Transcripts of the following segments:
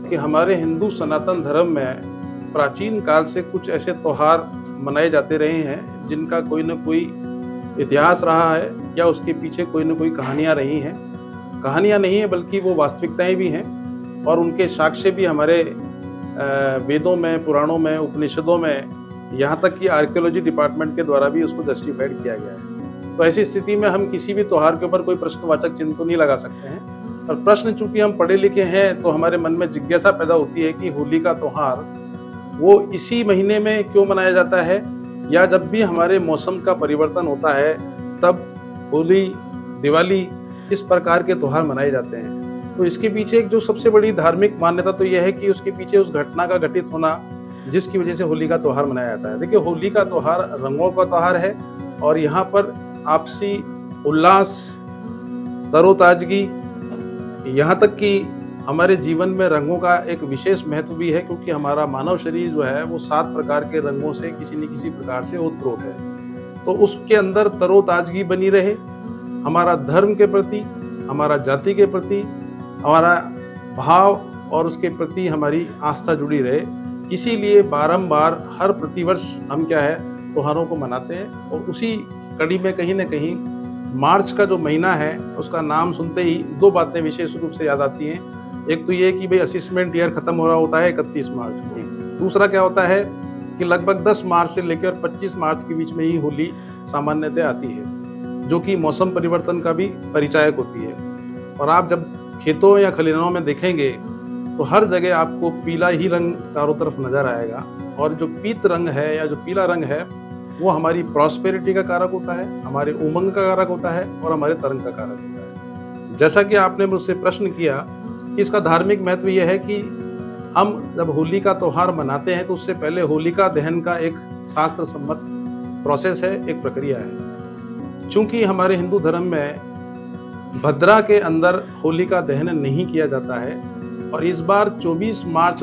कि हमारे हिंदू सनातन धर्म में प्राचीन काल से कुछ ऐसे त्योहार मनाए जाते रहे हैं जिनका कोई न कोई इतिहास रहा है या उसके पीछे कोई न कोई कहानियाँ रही हैं। कहानियाँ नहीं है बल्कि वो वास्तविकताएं भी हैं और उनके साक्ष्य भी हमारे वेदों में, पुराणों में, उपनिषदों में, यहाँ तक कि आर्कियोलॉजी डिपार्टमेंट के द्वारा भी उसको जस्टिफाइड किया गया है। तो ऐसी स्थिति में हम किसी भी त्योहार के ऊपर कोई प्रश्नवाचक चिन्ह तो नहीं लगा सकते हैं। और प्रश्न चूंकि हम पढ़े लिखे हैं तो हमारे मन में जिज्ञासा पैदा होती है कि होली का त्योहार वो इसी महीने में क्यों मनाया जाता है, या जब भी हमारे मौसम का परिवर्तन होता है तब होली, दिवाली, इस प्रकार के त्योहार मनाए जाते हैं। तो इसके पीछे एक जो सबसे बड़ी धार्मिक मान्यता तो यह है कि उसके पीछे उस घटना का घटित होना जिसकी वजह से होली का त्योहार मनाया जाता है। देखिए, होली का त्योहार रंगों का त्योहार है और यहाँ पर आपसी उल्लास, तरोताजगी, यहाँ तक कि हमारे जीवन में रंगों का एक विशेष महत्व भी है, क्योंकि हमारा मानव शरीर जो है वो 7 प्रकार के रंगों से किसी न किसी प्रकार से ओतप्रोत है। तो उसके अंदर तरोताजगी बनी रहे, हमारा धर्म के प्रति, हमारा जाति के प्रति हमारा भाव और उसके प्रति हमारी आस्था जुड़ी रहे, इसीलिए बारंबार हर प्रतिवर्ष हम क्या है त्योहारों को मनाते हैं। और उसी कड़ी में कहीं न कहीं मार्च का जो महीना है उसका नाम सुनते ही 2 बातें विशेष रूप से याद आती हैं। एक तो ये कि भाई असेसमेंट ईयर खत्म हो रहा होता है 31 मार्च को। दूसरा क्या होता है कि लगभग 10 मार्च से लेकर 25 मार्च के बीच में ही होली सामान्यतः आती है, जो कि मौसम परिवर्तन का भी परिचायक होती है। और आप जब खेतों या खलिहानों में देखेंगे तो हर जगह आपको पीला ही रंग चारों तरफ नजर आएगा, और जो पीत रंग है या जो पीला रंग है वो हमारी प्रॉस्पेरिटी का कारक होता है, हमारे उमंग का कारक होता है और हमारे तरंग का कारक होता है। जैसा कि आपने मुझसे प्रश्न किया कि इसका धार्मिक महत्व यह है कि हम जब होली का त्योहार मनाते हैं तो उससे पहले होलिका दहन का एक शास्त्र सम्मत प्रोसेस है, एक प्रक्रिया है। चूंकि हमारे हिंदू धर्म में भद्रा के अंदर होलिका दहन नहीं किया जाता है, और इस बार 24 मार्च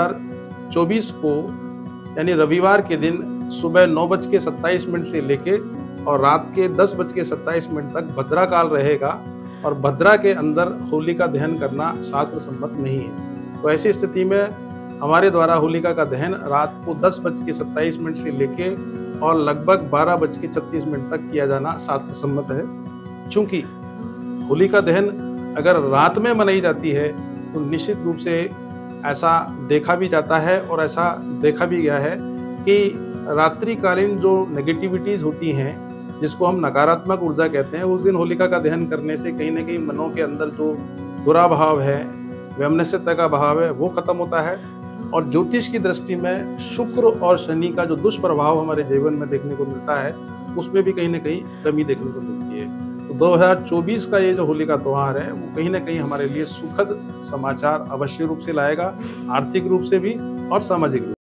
2024 को यानी रविवार के दिन सुबह 9:27 से लेके और रात के 10:27 तक भद्रा काल रहेगा, और भद्रा के अंदर होलिका दहन करना शास्त्र सम्मत नहीं है। तो ऐसी स्थिति में हमारे द्वारा होलिका का दहन रात को 10:27 से लेके और लगभग 12:36 तक किया जाना शास्त्र सम्मत है। चूंकि होलिका दहन अगर रात में मनाई जाती है तो निश्चित रूप से ऐसा देखा भी जाता है और ऐसा देखा भी गया है कि रात्रिकालीन जो नेगेटिविटीज़ होती हैं, जिसको हम नकारात्मक ऊर्जा कहते हैं, उस दिन होलिका का दहन करने से कहीं न कहीं मनों के अंदर जो बुरा भाव है, वैमनस्यता का भाव है, वो खत्म होता है। और ज्योतिष की दृष्टि में शुक्र और शनि का जो दुष्प्रभाव हमारे जीवन में देखने को मिलता है, उसमें भी कहीं न कहीं कमी देखने को मिलती है। तो 2024 का ये जो होली का त्योहार है वो कहीं न कहीं हमारे लिए सुखद समाचार अवश्य रूप से लाएगा, आर्थिक रूप से भी और सामाजिक रूप से।